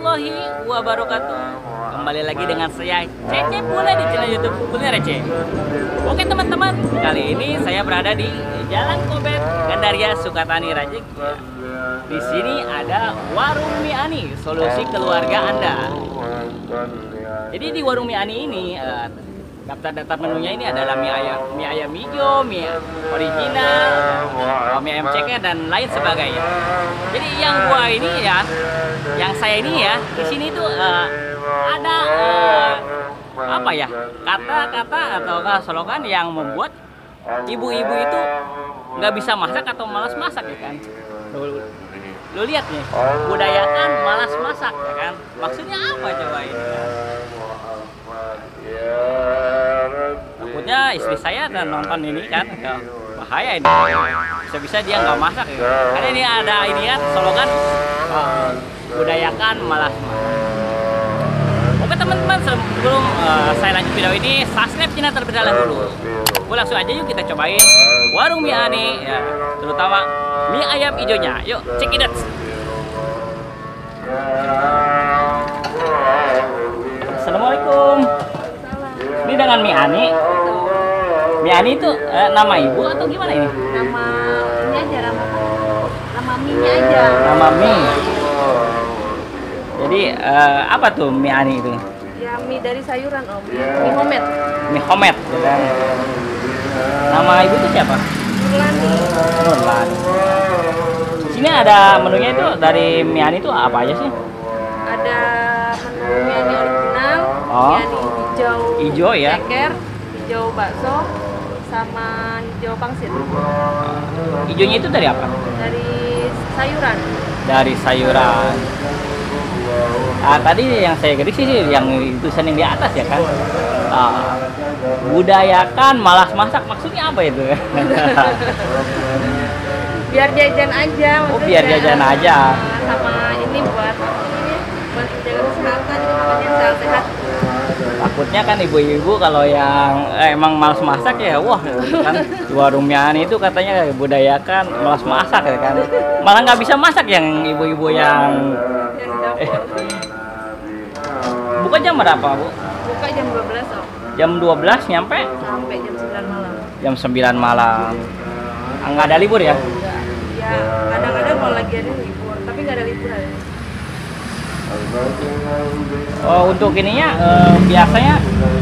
warahmatullahi wabarakatuh. Kembali lagi dengan saya Cece Pule di channel YouTube Pule Receh. Oke teman-teman, kali ini saya berada di Jalan Kober, Gandaria, Sukatani, Rajek. Di sini ada warung mie Ani, solusi keluarga Anda. Jadi di warung mie Ani ini daftar-daftar menunya ini adalah mie ayam hijau, mie original, mie ayam ceker dan lain sebagainya. Jadi yang saya ini ya, di sini tuh ada apa ya, kata-kata atau slogan yang membuat ibu-ibu itu nggak bisa masak atau malas masak ya kan. Lu lihat nih, budayakan malas masak ya kan. Maksudnya apa coba ini? Takutnya istri saya dan nonton ini kan, bahaya ini. Bisa-bisa dia nggak masak ya. Karena ini ada ini ya, slogan budayakan malas masak. Oke teman-teman, sebelum saya lanjut video ini, subscribe channel terlebih dahulu. Langsung aja yuk kita cobain warung mie Ani ya, terutama mie ayam hijaunya. Yuk check it out. Assalamualaikum. Ini dengan mie Ani. Mie Ani itu nama ibu atau gimana ini? Nama ini aja, nama mie-nya aja. Nama mie. Jadi apa tuh mie Ani itu? Ya mie dari sayuran om. Mie homemade. Mie homemade. Ya. Nama ibu tuh siapa? Nurlani. Nurlani. Sini ada menunya itu dari mie Ani itu apa aja sih? Ada menu mie Ani original, Oh. mie Ani hijau, Hijau ya. ceker, hijau bakso, sama hijau pangsit. Hijaunya itu dari apa? Dari sayuran. Dari sayuran. Tadi yang saya gerik sih yang tulisan yang di atas ya kan. Budayakan malas masak, maksudnya apa itu? Biar jajan aja. Oh, biar jajan aja. Sama ini buat menjaga kesehatan, makanya sehat-sehat. Takutnya kan ibu-ibu kalau yang emang malas masak ya, wah kan di warung mie Ani itu katanya budayakan malas masak ya kan. Malah nggak bisa masak yang ibu-ibu yang buka jam berapa bu? Buka jam 12 om. Jam 12 nyampe? Sampai jam 9 malam. Jam 9 malam. Nggak ada libur ya? Enggak. Ya kadang-kadang kalau lagi ada libur, tapi nggak ada liburan. Oh, untuk ininya biasanya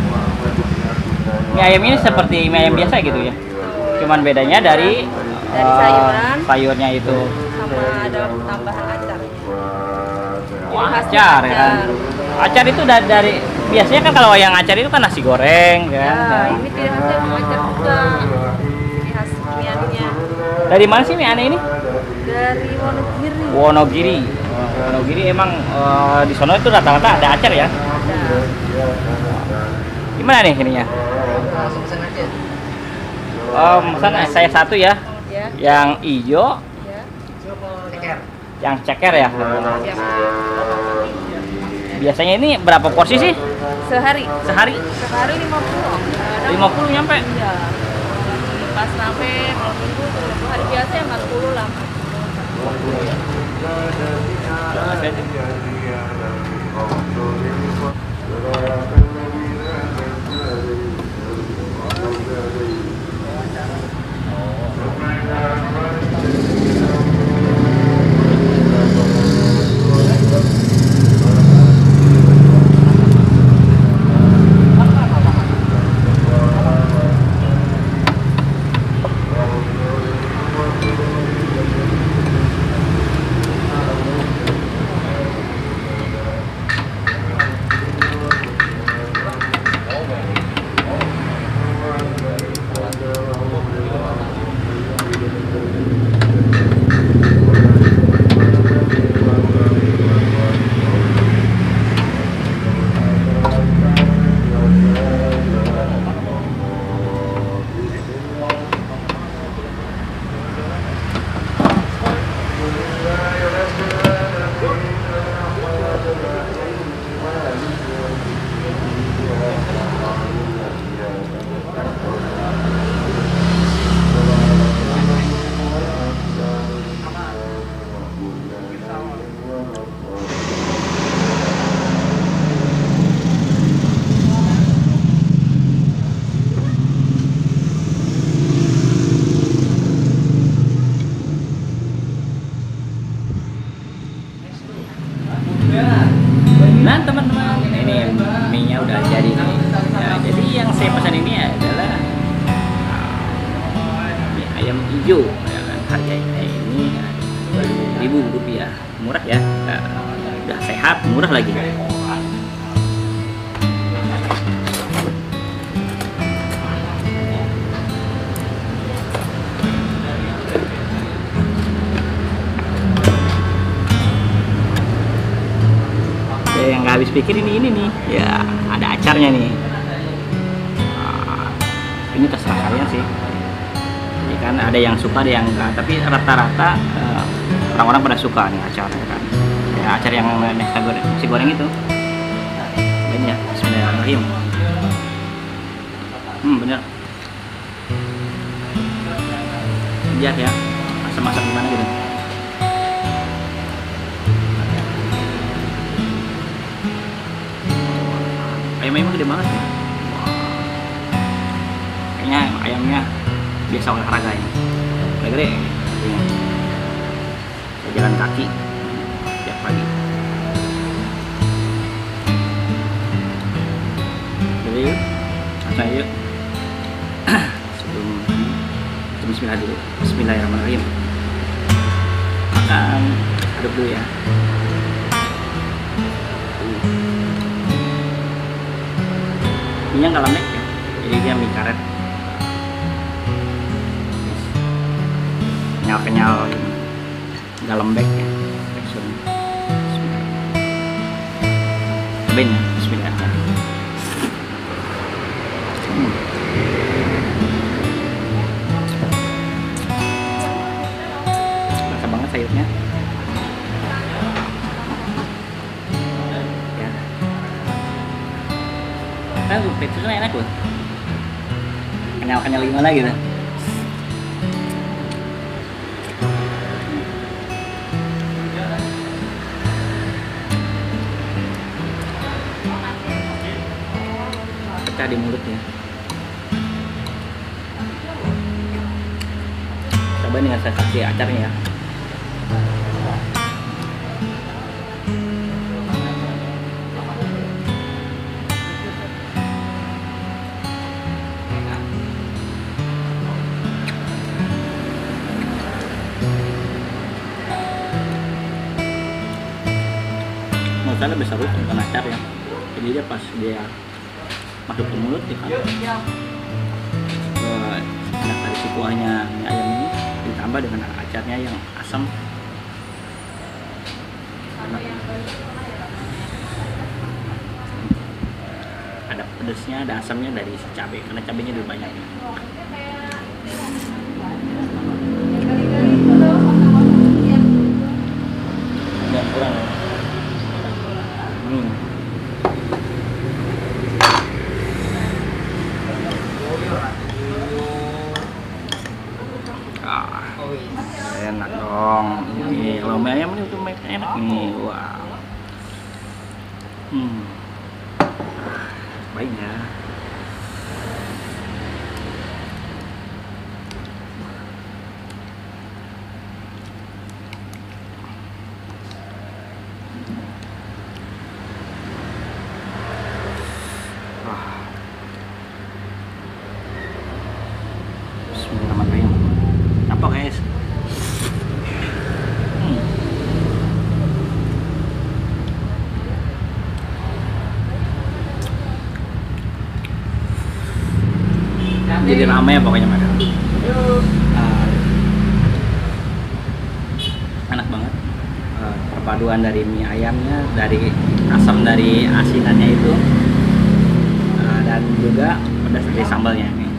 mie ayam ini seperti mie ayam biasa gitu ya? Cuman bedanya dari sayuran, sayurnya itu. sama ada tambahan acar. Wah, acar ya kan? Acar itu dari biasanya kan kalau yang acar itu kan nasi goreng kan? Ya, ini ciri khasnya emang acar juga. Ciri khas mie Aninya. Dari mana sih mie Ani ini? Dari Wonogiri. Wonogiri. Wonogiri emang di sono itu rata-rata ada acar ya? Ada. Gimana nih ininya? Langsung pesan aja. Pesan saya satu ya. Ya. Yang hijau, Ya. Ceker. yang ceker ya. Siap. Biasanya ini berapa porsi sih? Sehari. Sehari? Sehari 50 om. 50 nyampe? Iya. Pas rame kalau minggu 20 hari biasa ya 40 lah. Rp5.000, murah ya. Udah sehat, murah lagi. Yang nggak habis pikir ini nih ya, ada acarnya nih. Ini terserah kalian sih ya kan, ada yang suka ada yang enggak, tapi rata-rata orang-orang pada suka nih acarnya kan ya, acar yang nasi goreng itu. Ini ya, bismillahirrahmanirrahim. Bener lihat ya, masak gimana gitu. Ayamnya gede banget ya. Kayaknya ayamnya biasa olahraga ya. Udah gede. Saya jalan kaki tiap pagi. Jadi yuk, langsung aja yuk. Sebelum bismillah dulu. Bismillahirrahmanirrahim. Makan, aduk dulu ya. Minyak nggak lembek ya, jadi dia mie karet kenyal gitu. Nggak lembek ya teksturnya. Cobain ya, bismillahirrahmanirrahim. Rasa banget sayurnya ya. Kan teksturnya enak loh, kenyal gimana gitu. Pecah di mulutnya. Coba dengan saya kasih acarnya ya. Menurut saya lebih seru bukan acar ya, jadi dia pas dia masuk ke mulut ya kan, enak dari si kuahnya mie ayam ini ditambah dengan acarnya yang asam. Enak. Ada pedesnya, ada asamnya dari si cabai karena cabainya lebih banyak. Dan kurang. Enak dong. Ini kalau mie ayam ini tuh enak nih. Wow. Baik ya. Bismillahirrahmanirrahim. Apa guys? Jadi ramai ya pokoknya makan. Enak banget. Perpaduan dari mie ayamnya, dari asam dari asinannya itu, dan juga pedas dari sambalnya nih.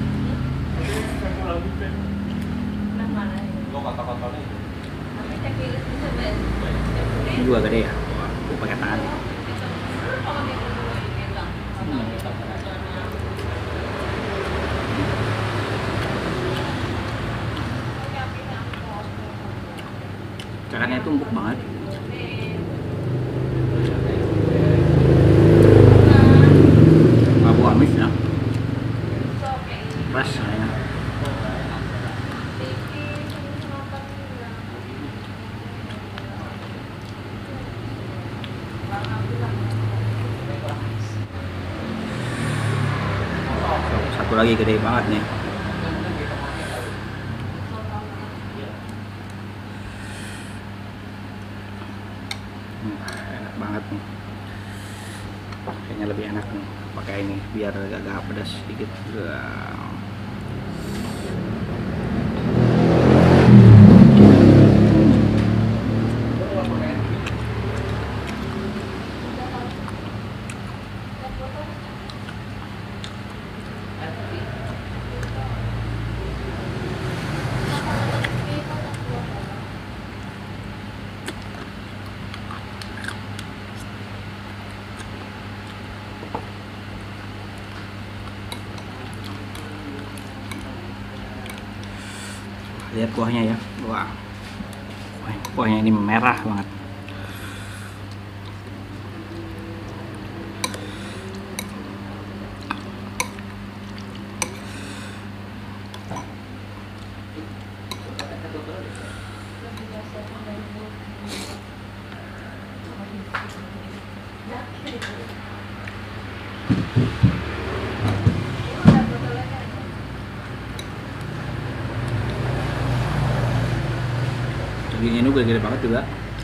Ini juga gede ya, pakai tangan. Caranya itu empuk banget. Abu amis ya, pas ya. Satu lagi gede banget nih. Enak banget nih. Kayaknya lebih enak nih pakai ini biar agak pedas sedikit. Lihat kuahnya ya, wah, kuahnya ini merah banget. Dagingnya ini gede banget juga.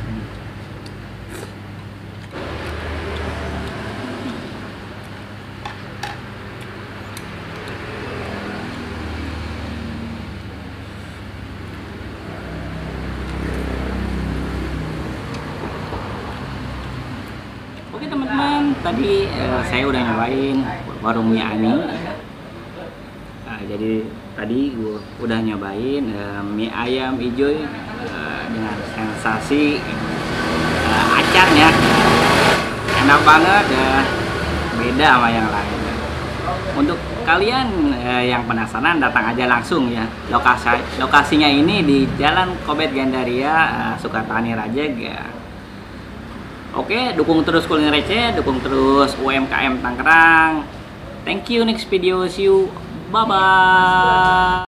Oke teman-teman, tadi saya udah nyobain warung mie Ani. Jadi tadi gue udah nyobain mie ayam hijau dengan sensasi acarnya, enak banget, beda sama yang lain. Untuk kalian yang penasaran, datang aja langsung ya. Lokasinya ini di Jalan Kobet Gandaria, Sukatani Rajeg ya. Oke, dukung terus Kuliner Receh, dukung terus UMKM Tangerang. Thank you, next video, see you, bye bye.